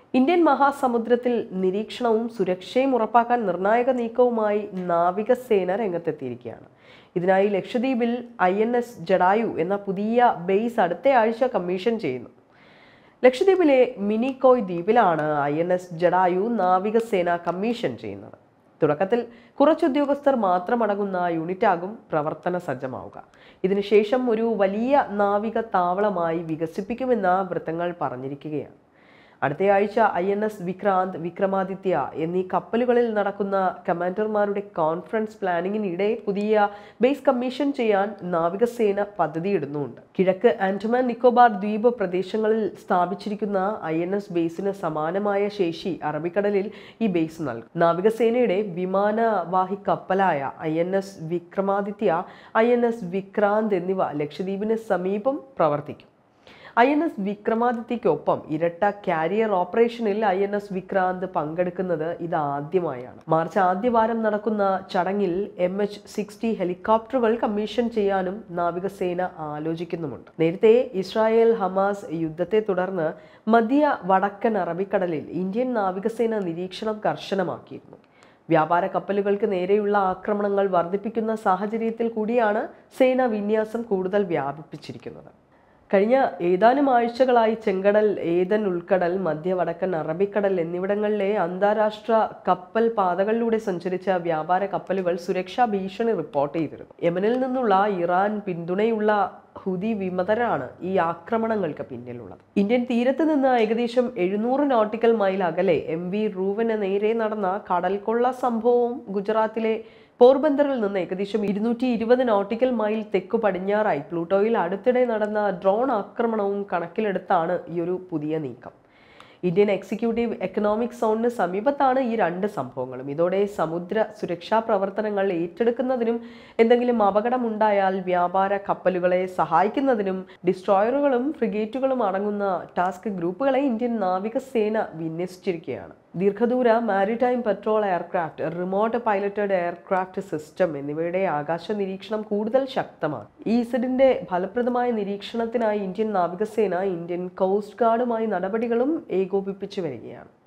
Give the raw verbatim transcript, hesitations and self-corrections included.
Indian മഹാസമുദ്രത്തിൽ നിരീക്ഷണവും സുരക്ഷയും ഉറപ്പാക്കാൻ നിർണായക നീക്കവുമായി നാവികസേന രംഗത്തെത്തിയിരിക്കുകയാണ്. ഇതിനായി ലക്ഷദ്വീപിൽ ഐ എൻ എസ് ജഡായു എന്ന പുതിയ ബേസ് അടുത്തയാഴ്ച കമ്മീഷൻ ചെയ്യുന്നു. ലക്ഷദ്വീപിലെ മിനിക്കോയ് ദ്വീപിലാണ് ഐ എൻ എസ് ജഡായു നാവികസേന കമ്മീഷൻ ചെയ്യുന്നത്. തുടക്കത്തിൽ കുറച്ച് ഉദ്യോഗസ്ഥർ മാത്രമടങ്ങുന്ന യൂണിറ്റാകും പ്രവർത്തന സജ്ജമാവുക. ഇതിനുശേഷം ഒരു വലിയ നാവിക താവളമായി വികസിപ്പിക്കുമെന്ന് വൃത്തങ്ങൾ പറഞ്ഞിരിക്കുകയാണ്. അടുത്തയാഴ്ച I N S Vikrant, Vikramaditya എന്നീ കപ്പലുകളിൽ നടക്കുന്ന കമാൻഡർമാരുടെ കോൺഫറൻസ് പ്ലാനിങ്ങിനിടെ പുതിയ ബേസ് കമ്മീഷൻ ചെയ്യാൻ നാവികസേന പദ്ധതിയിടുന്നുണ്ട്. കിഴക്ക് ആൻഡമാൻ നിക്കോബാർ ദ്വീപ് പ്രദേശങ്ങളിൽ സ്ഥാപിച്ചിരിക്കുന്ന ഐ എൻ എസ് ബേസിന് സമാനമായ ശേഷി അറബിക്കടലിൽ ഈ ബേസ് നൽകും. നാവികസേനയുടെ വിമാനവാഹി കപ്പലായ I N S Vikramaditya, I N S Vikrant എന്നിവ ലക്ഷദ്വീപിന് സമീപം പ്രവർത്തിക്കും. ഐ എൻ എസ് വിക്രമാദിത്യക്കൊപ്പം ഇരട്ട കാരിയർ ഓപ്പറേഷനിൽ ഐ എൻ എസ് വിക്രാന്ത് പങ്കെടുക്കുന്നത് ഇതാദ്യമായാണ്. മാർച്ച് ആദ്യവാരം നടക്കുന്ന ചടങ്ങിൽ എം എച്ച് സിക്സ്റ്റി ഹെലികോപ്റ്ററുകൾ കമ്മീഷൻ ചെയ്യാനും നാവികസേന ആലോചിക്കുന്നുമുണ്ട്. നേരത്തെ ഇസ്രായേൽ ഹമാസ് യുദ്ധത്തെ തുടർന്ന് മധ്യ വടക്കൻ അറബിക്കടലിൽ ഇന്ത്യൻ നാവികസേന നിരീക്ഷണം കർശനമാക്കിയിരുന്നു. വ്യാപാര കപ്പലുകൾക്ക് നേരെയുള്ള ആക്രമണങ്ങൾ വർദ്ധിപ്പിക്കുന്ന സാഹചര്യത്തിൽ കൂടിയാണ് സേന വിന്യാസം കൂടുതൽ വ്യാപിപ്പിച്ചിരിക്കുന്നത്. കഴിഞ്ഞ ഏതാനും ആഴ്ചകളായി ചെങ്കടൽ, ഏദൻ ഉൾക്കടൽ, മധ്യ വടക്കൻ അറബിക്കടൽ എന്നിവിടങ്ങളിലെ അന്താരാഷ്ട്ര കപ്പൽ പാതകളിലൂടെ സഞ്ചരിച്ച വ്യാപാര കപ്പലുകൾ സുരക്ഷാ ഭീഷണി റിപ്പോർട്ട് ചെയ്തിരുന്നു. യമനിൽ നിന്നുള്ള ഇറാൻ പിന്തുണയുള്ള ഹൂതി വിമതരാണ് ഈ ആക്രമണങ്ങൾക്ക് പിന്നിലുള്ളത്. ഇന്ത്യൻ തീരത്ത് നിന്ന് ഏകദേശം എഴുന്നൂറ് നോട്ടിക്കൽ മൈൽ അകലെ എം വി റൂവന് നേരെ നടന്ന കടൽക്കൊള്ള സംഭവവും ഗുജറാത്തിലെ പോർബന്ദറിൽ നിന്ന് ഏകദേശം ഇരുന്നൂറ്റി ഇരുപത് നോട്ടിക്കൽ മൈൽ തെക്കു പടിഞ്ഞാറായി പ്ലൂട്ടോയിൽ അടുത്തിടെ നടന്ന ഡ്രോൺ ആക്രമണവും കണക്കിലെടുത്താണ് ഈ ഒരു പുതിയ നീക്കം. ഇന്ത്യൻ എക്സിക്യൂട്ടീവ് എക്കണോമിക് സോണിന് സമീപത്താണ് ഈ രണ്ട് സംഭവങ്ങളും. ഇതോടെ സമുദ്ര സുരക്ഷാ പ്രവർത്തനങ്ങൾ ഏറ്റെടുക്കുന്നതിനും എന്തെങ്കിലും അപകടമുണ്ടായാൽ വ്യാപാര കപ്പലുകളെ സഹായിക്കുന്നതിനും ഡിസ്ട്രോയറുകളും ഫ്രിഗേറ്റുകളും അടങ്ങുന്ന ടാസ്ക് ഗ്രൂപ്പുകളെ ഇന്ത്യൻ നാവികസേന വിന്യസിച്ചിരിക്കുകയാണ്. ദീർഘദൂര maritime patrol aircraft, remote piloted aircraft system എന്നിവയുടെ ആകാശ നിരീക്ഷണം കൂടുതൽ ശക്തമാണ്. ഈ ഇസഡിന്റെ ഫലപ്രദമായ നിരീക്ഷണത്തിനായി ഇന്ത്യൻ നാവികസേന ഇന്ത്യൻ കോസ്റ്റ് ഗാർഡുമായി നടപടികളും ഏകോപിപ്പിച്ചു വരികയാണ്.